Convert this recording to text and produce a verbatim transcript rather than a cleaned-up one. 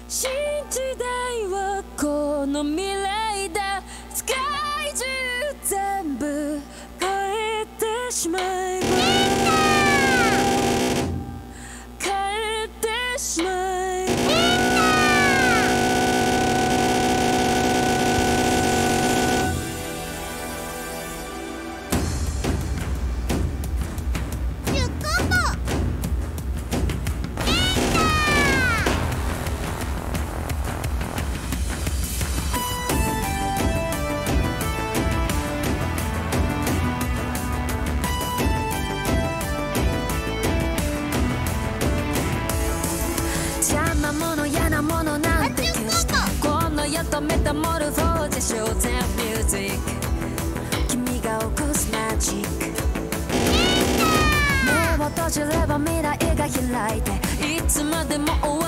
新時代はこの未来だ。世界中全部変えてしまえば、変えてしまえば。邪魔者嫌なものなんて消して、この世とメタモルフォーゼショーゼンミュージック、君が起こすマジック。目を閉じれば未来が開いて、いつまでも